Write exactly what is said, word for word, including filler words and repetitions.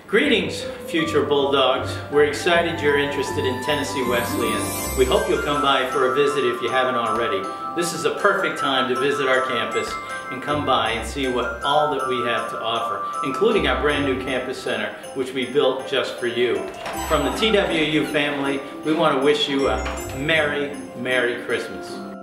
Greetings, future Bulldogs. We're excited you're interested in Tennessee Wesleyan. We hope you'll come by for a visit if you haven't already. This is a perfect time to visit our campus and come by and see what all that we have to offer, including our brand new campus center, which we built just for you. From the T W U family, we want to wish you a Merry, Merry Christmas.